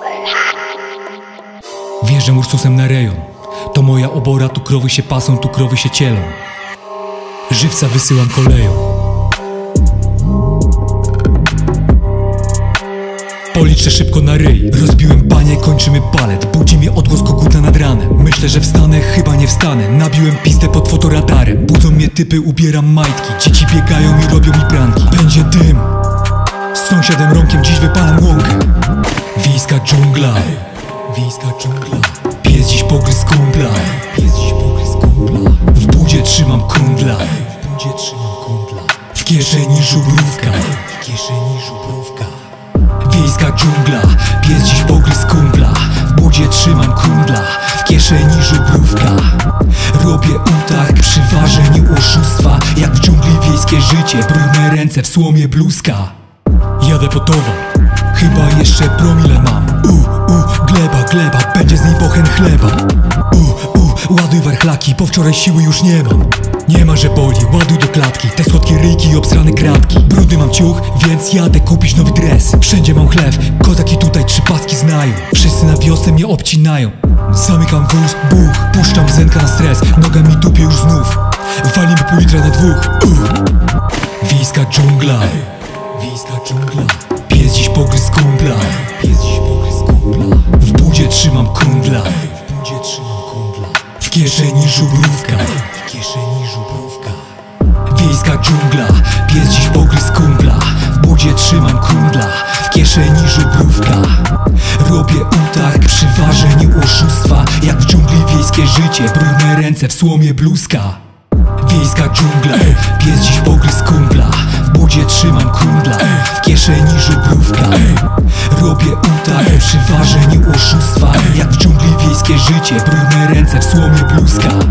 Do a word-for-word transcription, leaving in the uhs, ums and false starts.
Wjeżdżam Ursusem na rejon. To moja obora, tu krowy się pasą, tu krowy się cielą. Żywca wysyłam koleją. Policzę szybko na ryj. Rozbiłem banie, kończymy balet. Budzi mnie odgłos koguta nad ranem. Myślę, że wstanę, chyba nie wstanę. Nabiłem pistę pod fotoradarem. Budzą mnie typy, ubieram majtki. Dzieci biegają i robią mi pranki. Będzie dym. Z sąsiadem Romkiem dziś wypalam łąkę. Wiejska dżungla. Wiejska dżungla. Pies dziś pogryzł kumpla. Pies dziś pogryzł kumpla. W budzie trzymam kundla. W budzie trzymam kundla. W kieszeni żubrówka. W kieszeni żubrówka. Wiejska dżungla. Pies dziś pogryzł kumpla. W budzie trzymam kundla. W kieszeni żubrówka. Robię utarg przy ważeniu oszustwa. Jak w dżungli wiejskie życie. Brudne ręce w słomie bluzka. Jadę po towar. Chyba jeszcze promile mam. U, u, gleba, gleba, będzie z niej bochen chleba. U, u, ładuj warchlaki, po wczoraj siły już nie mam. Nie ma, że boli, ładuj do klatki. Te słodkie ryjki i obsrane kratki. Brudny mam ciuch, więc jadę kupić nowy dres. Wszędzie mam chleb, kozaki tutaj trzy paski znają. Wszyscy na wiosnę mnie obcinają. Zamykam wóz, buch, puszczam zenka na stres. Noga mi tupie już znów. Walimy pół litra na dwóch. U. Wiejska dżungla. Wiejska dżungla. Pies dziś pogryzł kumpla. Pies dziś pogryzł kumpla. W budzie trzymam kundla. W budzie trzymam kundla. W kieszeni żubrówka. W kieszeni żubrówka. Wiejska dżungla. Pies dziś pogryzł kumpla. W budzie trzymam kundla. W kieszeni żubrówka. Robię utarg przy ważeniu oszustwa. Jak w dżungli wiejskie życie. Brudne ręce w słomie bluzka. Wiejska dżungla. Pies dziś pogryzł kumpla. W budzie trzymam kundla. W kieszeni żubrówka. Robię utarg przy ważeniu oszustwa. Jak w dżungli wiejskie życie. Brudne ręce w słomie bluzka.